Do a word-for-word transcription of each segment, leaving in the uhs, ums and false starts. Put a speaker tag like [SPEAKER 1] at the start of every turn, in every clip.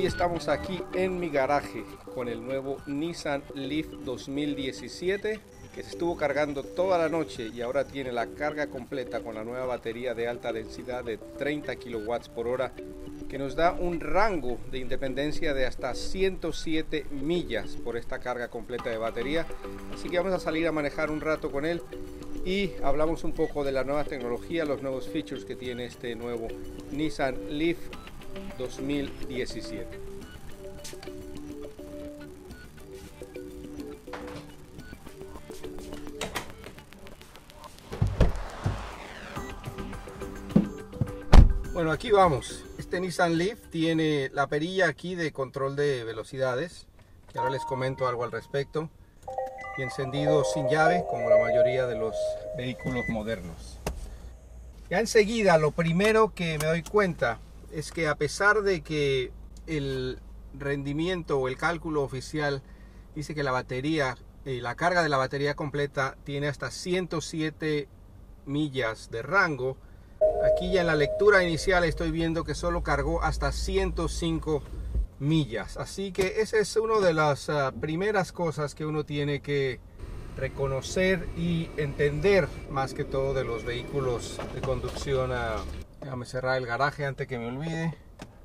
[SPEAKER 1] Hoy estamos aquí en mi garaje con el nuevo Nissan Leaf dos mil diecisiete que se estuvo cargando toda la noche y ahora tiene la carga completa con la nueva batería de alta densidad de treinta kilowatts por hora que nos da un rango de independencia de hasta ciento siete millas por esta carga completa de batería. Así que vamos a salir a manejar un rato con él y hablamos un poco de la nueva tecnología, los nuevos features que tiene este nuevo Nissan Leaf dos mil diecisiete. Bueno, aquí vamos. Este Nissan Leaf tiene la perilla aquí de control de velocidades, que ahora les comento algo al respecto, y encendido sin llave como la mayoría de los vehículos modernos. Ya enseguida lo primero que me doy cuenta es que a pesar de que el rendimiento o el cálculo oficial dice que la batería, eh, la carga de la batería completa tiene hasta ciento siete millas de rango, aquí ya en la lectura inicial estoy viendo que solo cargó hasta ciento cinco millas. Así que esa es una de las uh, primeras cosas que uno tiene que reconocer y entender, más que todo de los vehículos de conducción. Uh, déjame cerrar el garaje antes que me olvide.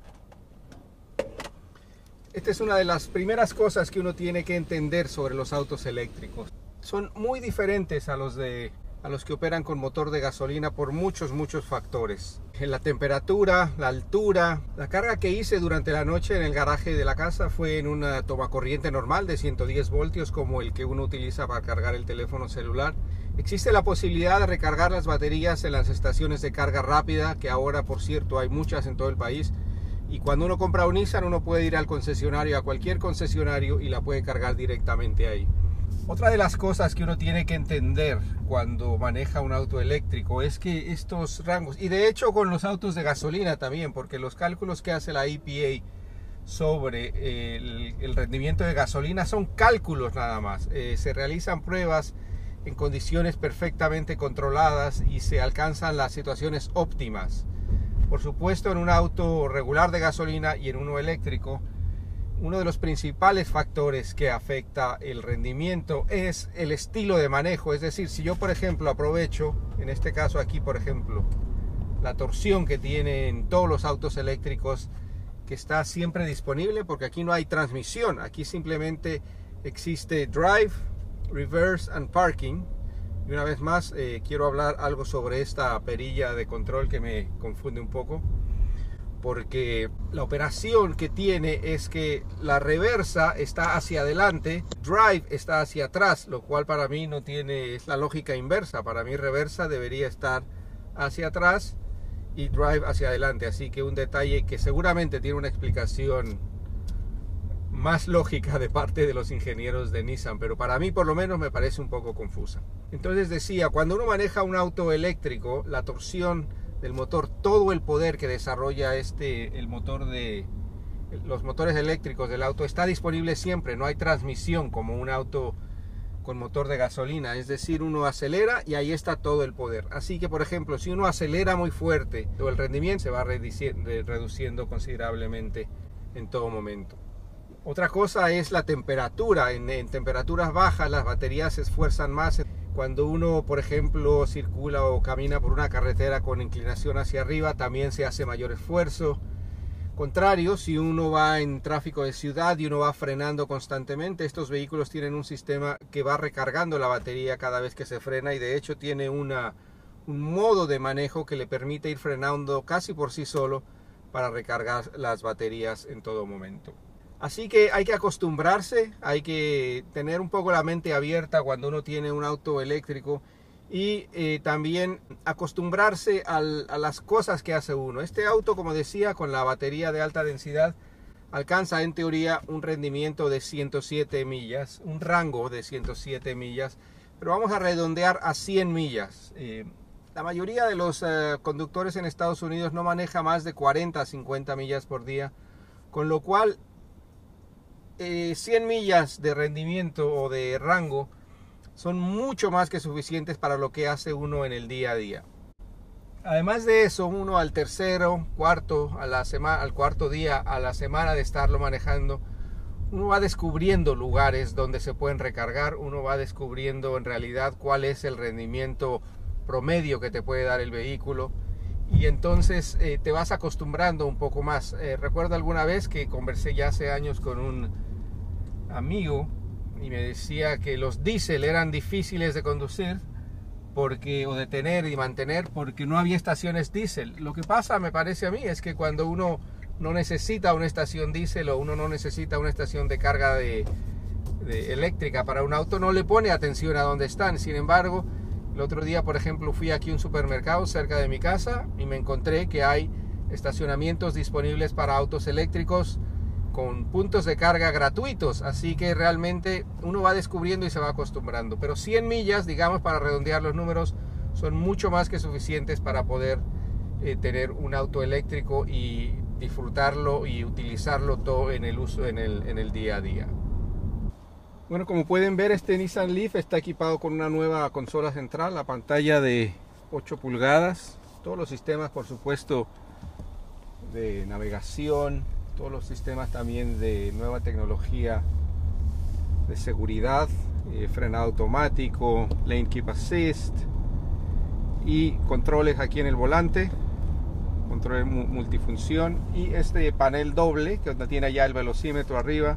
[SPEAKER 1] Esta es una de las primeras cosas que uno tiene que entender sobre los autos eléctricos. Son muy diferentes a los de a los que operan con motor de gasolina por muchos muchos factores. En la temperatura, la altura. La carga que hice durante la noche en el garaje de la casa fue en una tomacorriente normal de ciento diez voltios, como el que uno utiliza para cargar el teléfono celular. Existe la posibilidad de recargar las baterías en las estaciones de carga rápida, que ahora, por cierto, hay muchas en todo el país. Y cuando uno compra un Nissan, uno puede ir al concesionario, a cualquier concesionario, y la puede cargar directamente ahí. Otra de las cosas que uno tiene que entender cuando maneja un auto eléctrico es que estos rangos, y de hecho con los autos de gasolina también, porque los cálculos que hace la E P A sobre el, el rendimiento de gasolina son cálculos nada más. Eh, se realizan pruebas en condiciones perfectamente controladas y se alcanzan las situaciones óptimas. Por supuesto, en un auto regular de gasolina y en uno eléctrico, uno de los principales factores que afecta el rendimiento es el estilo de manejo. Es decir, si yo por ejemplo aprovecho, en este caso aquí por ejemplo, la torsión que tienen todos los autos eléctricos, que está siempre disponible, porque aquí no hay transmisión, aquí simplemente existe drive, reverse and parking. Y una vez más eh, quiero hablar algo sobre esta perilla de control que me confunde un poco, porque la operación que tiene es que la reversa está hacia adelante, drive está hacia atrás, lo cual para mí no tiene, es la lógica inversa. Para mí reversa debería estar hacia atrás y drive hacia adelante. Así que un detalle que seguramente tiene una explicación más lógica de parte de los ingenieros de Nissan, pero para mí por lo menos me parece un poco confusa. Entonces decía, cuando uno maneja un auto eléctrico, la torsión del motor, todo el poder que desarrolla este el motor de los motores eléctricos del auto está disponible siempre. No hay transmisión como un auto con motor de gasolina, es decir, uno acelera y ahí está todo el poder. Así que por ejemplo, si uno acelera muy fuerte, el rendimiento se va reduciendo considerablemente en todo momento. Otra cosa es la temperatura. En, en temperaturas bajas las baterías se esfuerzan más. Cuando uno, por ejemplo, circula o camina por una carretera con inclinación hacia arriba, también se hace mayor esfuerzo. Contrario, si uno va en tráfico de ciudad y uno va frenando constantemente, estos vehículos tienen un sistema que va recargando la batería cada vez que se frena, y de hecho tiene una, un modo de manejo que le permite ir frenando casi por sí solo para recargar las baterías en todo momento. Así que hay que acostumbrarse, hay que tener un poco la mente abierta cuando uno tiene un auto eléctrico, y eh, también acostumbrarse al, a las cosas que hace uno. Este auto, como decía, con la batería de alta densidad alcanza en teoría un rendimiento de ciento siete millas, un rango de ciento siete millas, pero vamos a redondear a cien millas. Eh, la mayoría de los eh, conductores en Estados Unidos no maneja más de cuarenta a cincuenta millas por día, con lo cual Eh, cien millas de rendimiento o de rango son mucho más que suficientes para lo que hace uno en el día a día. Además de eso, uno al tercero, cuarto, a la semana, al cuarto día, a la semana de estarlo manejando, uno va descubriendo lugares donde se pueden recargar, uno va descubriendo en realidad cuál es el rendimiento promedio que te puede dar el vehículo, y entonces eh, te vas acostumbrando un poco más. Eh, recuerdo alguna vez que conversé ya hace años con un amigo y me decía que los diésel eran difíciles de conducir porque, o de tener y mantener, porque no había estaciones diésel. Lo que pasa, me parece a mí, es que cuando uno no necesita una estación diésel o uno no necesita una estación de carga de, de eléctrica para un auto, no le pone atención a dónde están. Sin embargo, el otro día, por ejemplo, fui aquí a un supermercado cerca de mi casa y me encontré que hay estacionamientos disponibles para autos eléctricos con puntos de carga gratuitos, así que realmente uno va descubriendo y se va acostumbrando. Pero cien millas, digamos, para redondear los números, son mucho más que suficientes para poder eh, tener un auto eléctrico y disfrutarlo y utilizarlo todo en el uso en el, en el día a día. Bueno, como pueden ver, este Nissan Leaf está equipado con una nueva consola central, la pantalla de ocho pulgadas, todos los sistemas, por supuesto, de navegación, todos los sistemas también de nueva tecnología de seguridad, eh, frenado automático, Lane Keep Assist y controles aquí en el volante, control multifunción, y este panel doble que tiene ya el velocímetro arriba.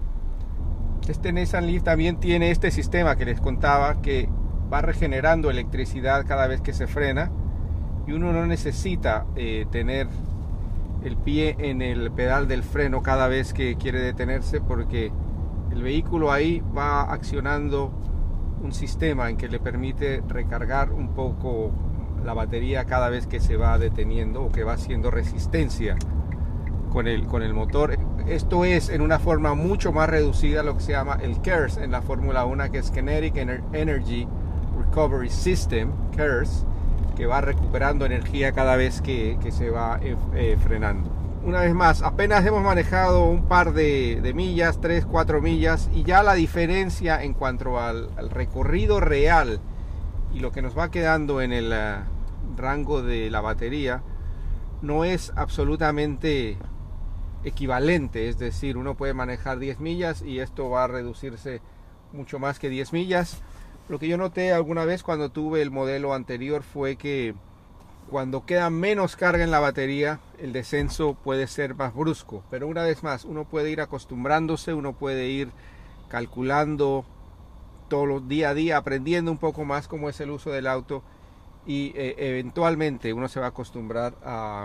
[SPEAKER 1] Este Nissan Leaf también tiene este sistema que les contaba, que va regenerando electricidad cada vez que se frena, y uno no necesita eh, tener el pie en el pedal del freno cada vez que quiere detenerse, porque el vehículo ahí va accionando un sistema en que le permite recargar un poco la batería cada vez que se va deteniendo o que va haciendo resistencia con el, con el motor. Esto es en una forma mucho más reducida lo que se llama el C E R S en la Fórmula uno, que es Kinetic Energy Recovery System, C E R S, que va recuperando energía cada vez que, que se va eh, eh, frenando. Una vez más, apenas hemos manejado un par de, de millas, tres, cuatro millas, y ya la diferencia en cuanto al, al recorrido real y lo que nos va quedando en el uh, rango de la batería no es absolutamente equivalente. Es decir, uno puede manejar diez millas y esto va a reducirse mucho más que diez millas. Lo que yo noté alguna vez cuando tuve el modelo anterior fue que cuando queda menos carga en la batería, el descenso puede ser más brusco. Pero una vez más, uno puede ir acostumbrándose, uno puede ir calculando todos los día a día, aprendiendo un poco más cómo es el uso del auto, y eh, eventualmente uno se va a acostumbrar a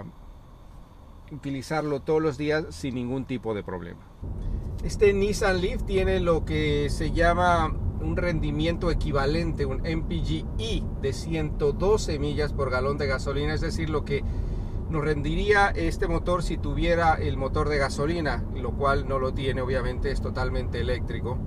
[SPEAKER 1] utilizarlo todos los días sin ningún tipo de problema. Este Nissan Leaf tiene lo que se llama un rendimiento equivalente, un M P G E de ciento doce millas por galón de gasolina, es decir, lo que nos rendiría este motor si tuviera el motor de gasolina, lo cual no lo tiene, obviamente es totalmente eléctrico.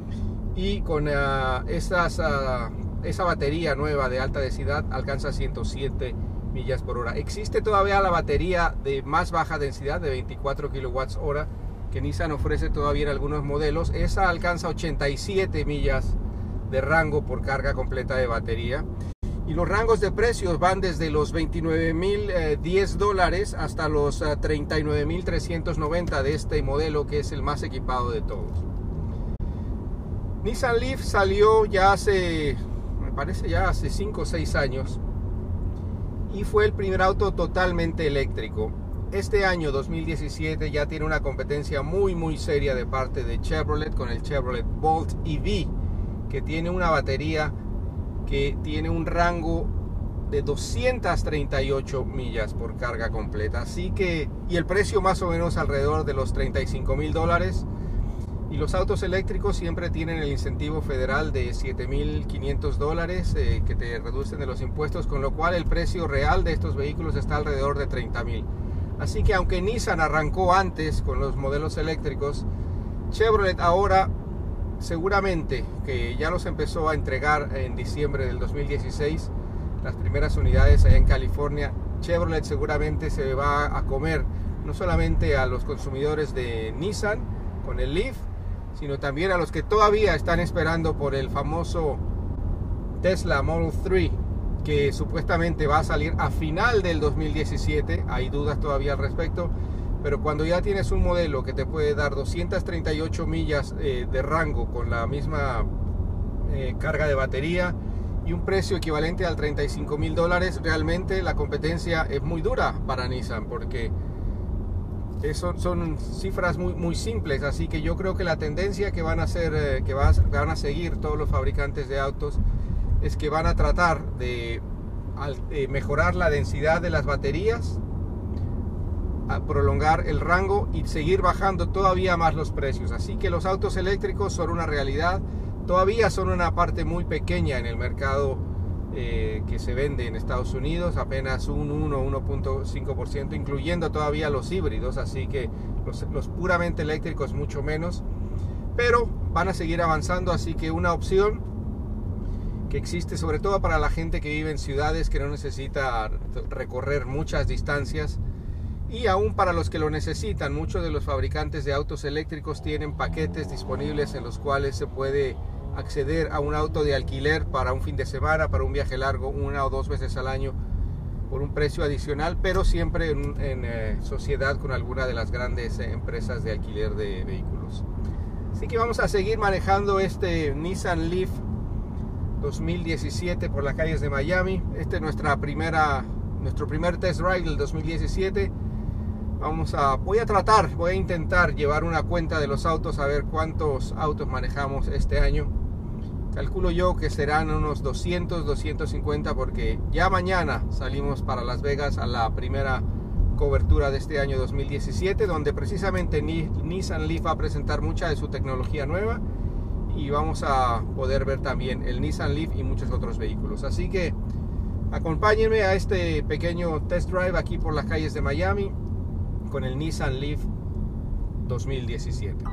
[SPEAKER 1] Y con uh, esas, uh, esa batería nueva de alta densidad alcanza ciento siete millas por hora. Existe todavía la batería de más baja densidad de veinticuatro kilowatts hora que Nissan ofrece todavía en algunos modelos. Esa alcanza ochenta y siete millas de rango por carga completa de batería. Y los rangos de precios van desde los veintinueve mil diez dólares hasta los uh, treinta y nueve mil trescientos noventa de este modelo, que es el más equipado de todos. Nissan Leaf salió ya hace, me parece ya hace cinco o seis años, y fue el primer auto totalmente eléctrico. Este año dos mil diecisiete ya tiene una competencia muy muy seria de parte de Chevrolet con el Chevrolet Bolt E V, que tiene una batería que tiene un rango de doscientas treinta y ocho millas por carga completa. Así que, y el precio más o menos alrededor de los treinta y cinco mil dólares. Y los autos eléctricos siempre tienen el incentivo federal de siete mil quinientos dólares eh, que te reducen de los impuestos, con lo cual el precio real de estos vehículos está alrededor de treinta mil. Así que aunque Nissan arrancó antes con los modelos eléctricos, Chevrolet ahora seguramente, que ya los empezó a entregar en diciembre del dos mil dieciséis, las primeras unidades allá en California, Chevrolet seguramente se va a comer no solamente a los consumidores de Nissan con el Leaf, sino también a los que todavía están esperando por el famoso Tesla Model tres que supuestamente va a salir a final del dos mil diecisiete. Hay dudas todavía al respecto, pero cuando ya tienes un modelo que te puede dar doscientas treinta y ocho millas eh, de rango con la misma eh, carga de batería y un precio equivalente al treinta y cinco mil dólares, realmente la competencia es muy dura para Nissan, porque son, son cifras muy, muy simples. Así que yo creo que la tendencia que van a hacer, eh, que va, van a seguir todos los fabricantes de autos, es que van a tratar de, de mejorar la densidad de las baterías, a prolongar el rango y seguir bajando todavía más los precios. Así que los autos eléctricos son una realidad. Todavía son una parte muy pequeña en el mercado eh, que se vende en Estados Unidos, apenas un uno, uno punto cinco por ciento, incluyendo todavía los híbridos, así que los, los puramente eléctricos mucho menos, pero van a seguir avanzando. Así que una opción que existe sobre todo para la gente que vive en ciudades, que no necesita recorrer muchas distancias, y aún para los que lo necesitan. Muchos de los fabricantes de autos eléctricos tienen paquetes disponibles en los cuales se puede acceder a un auto de alquiler para un fin de semana, para un viaje largo, una o dos veces al año, por un precio adicional, pero siempre en, en eh, sociedad con alguna de las grandes eh, empresas de alquiler de vehículos. Así que vamos a seguir manejando este Nissan Leaf dos mil diecisiete por las calles de Miami. Este es nuestra primera, nuestro primer test drive del dos mil diecisiete. Vamos a, voy a tratar, voy a intentar llevar una cuenta de los autos, a ver cuántos autos manejamos este año. Calculo yo que serán unos doscientos, doscientos cincuenta, porque ya mañana salimos para Las Vegas a la primera cobertura de este año dos mil diecisiete, donde precisamente Nissan Leaf va a presentar mucha de su tecnología nueva, y vamos a poder ver también el Nissan Leaf y muchos otros vehículos. Así que acompáñenme a este pequeño test drive aquí por las calles de Miami con el Nissan Leaf dos mil diecisiete.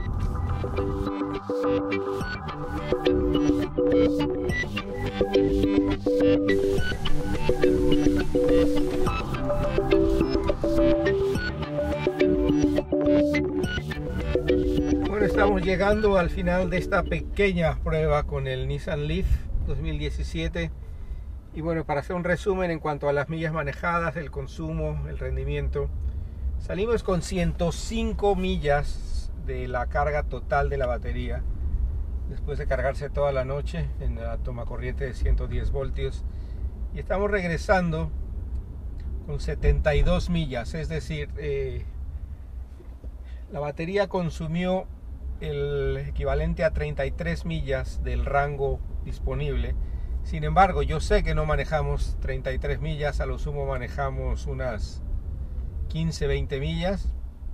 [SPEAKER 1] Bueno, estamos llegando al final de esta pequeña prueba con el Nissan Leaf dos mil diecisiete. Y bueno, para hacer un resumen en cuanto a las millas manejadas, el consumo, el rendimiento, salimos con ciento cinco millas de la carga total de la batería, después de cargarse toda la noche en la toma corriente de ciento diez voltios, y estamos regresando con setenta y dos millas, es decir, eh, la batería consumió el equivalente a treinta y tres millas del rango disponible. Sin embargo, yo sé que no manejamos treinta y tres millas, a lo sumo manejamos unas quince, veinte millas,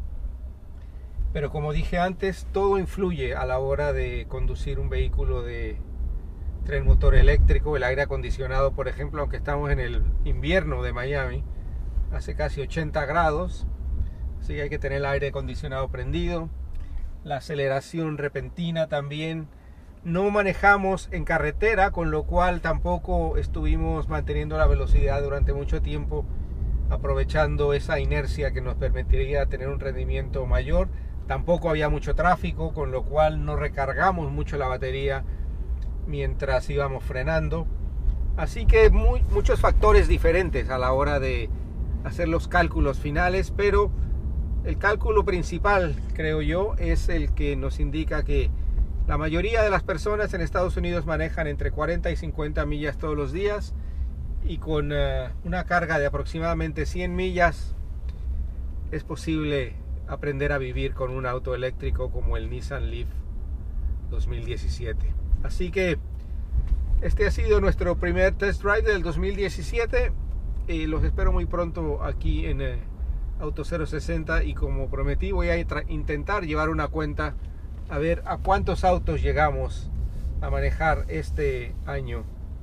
[SPEAKER 1] pero como dije antes, todo influye a la hora de conducir un vehículo de tren motor eléctrico. El aire acondicionado, por ejemplo, aunque estamos en el invierno de Miami, hace casi ochenta grados, así que hay que tener el aire acondicionado prendido. La aceleración repentina también. No manejamos en carretera, con lo cual tampoco estuvimos manteniendo la velocidad durante mucho tiempo, aprovechando esa inercia que nos permitiría tener un rendimiento mayor. Tampoco había mucho tráfico, con lo cual no recargamos mucho la batería mientras íbamos frenando. Así que muy, muchos factores diferentes a la hora de hacer los cálculos finales, pero el cálculo principal, creo yo, es el que nos indica que la mayoría de las personas en Estados Unidos manejan entre cuarenta y cincuenta millas todos los días, y con uh, una carga de aproximadamente cien millas es posible aprender a vivir con un auto eléctrico como el Nissan Leaf dos mil diecisiete. Así que este ha sido nuestro primer test drive del dos mil diecisiete, y los espero muy pronto aquí en eh, Auto cero sesenta, y como prometí voy a intentar llevar una cuenta a ver a cuántos autos llegamos a manejar este año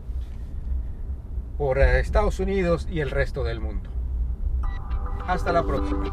[SPEAKER 1] por Estados Unidos y el resto del mundo. Hasta la próxima.